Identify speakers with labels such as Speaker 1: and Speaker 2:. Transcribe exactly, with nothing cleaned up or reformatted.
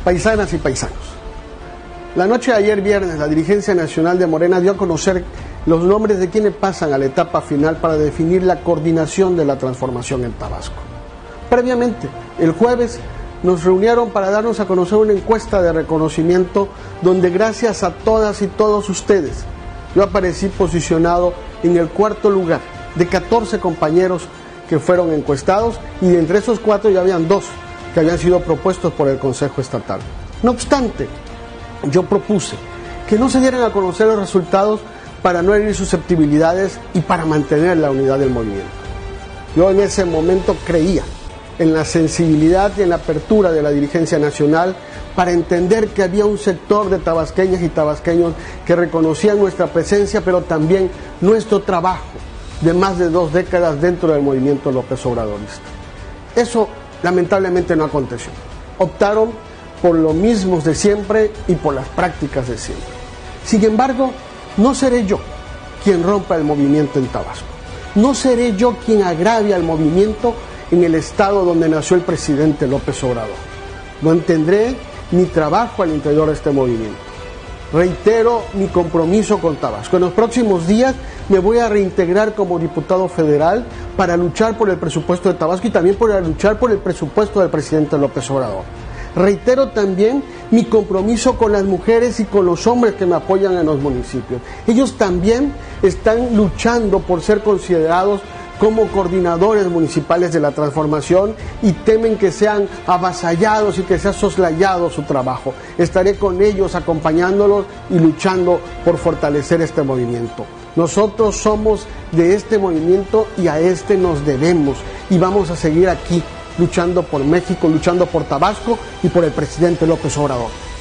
Speaker 1: Paisanas y paisanos, la noche de ayer viernes la dirigencia nacional de Morena dio a conocer los nombres de quienes pasan a la etapa final para definir la coordinación de la transformación en Tabasco. Previamente, el jueves, nos reunieron para darnos a conocer una encuesta de reconocimiento donde gracias a todas y todos ustedes, yo aparecí posicionado en el cuarto lugar de catorce compañeros que fueron encuestados, y de entre esos cuatro ya habían dos que habían sido propuestos por el Consejo Estatal. No obstante, yo propuse que no se dieran a conocer los resultados para no herir susceptibilidades y para mantener la unidad del movimiento. Yo en ese momento creía en la sensibilidad y en la apertura de la dirigencia nacional para entender que había un sector de tabasqueñas y tabasqueños que reconocían nuestra presencia, pero también nuestro trabajo de más de dos décadas dentro del movimiento López Obradorista. Eso lamentablemente no aconteció. Optaron por lo mismo de siempre y por las prácticas de siempre. Sin embargo, no seré yo quien rompa el movimiento en Tabasco. No seré yo quien agravie al movimiento en el estado donde nació el presidente López Obrador. Mantendré mi trabajo al interior de este movimiento. Reitero mi compromiso con Tabasco. En los próximos días me voy a reintegrar como diputado federal para luchar por el presupuesto de Tabasco y también para luchar por el presupuesto del presidente López Obrador. Reitero también mi compromiso con las mujeres y con los hombres que me apoyan en los municipios. Ellos también están luchando por ser considerados como coordinadores municipales de la transformación y temen que sean avasallados y que sea soslayado su trabajo. Estaré con ellos acompañándolos y luchando por fortalecer este movimiento. Nosotros somos de este movimiento y a este nos debemos, y vamos a seguir aquí luchando por México, luchando por Tabasco y por el presidente López Obrador.